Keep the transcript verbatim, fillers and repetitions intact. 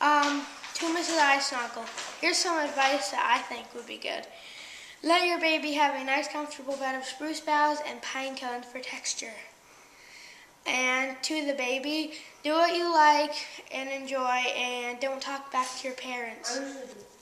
Um, to Missus I Snuggle, here's some advice that I think would be good. Let your baby have a nice comfortable bed of spruce boughs and pine cones for texture. And to the baby, do what you like and enjoy, and don't talk back to your parents.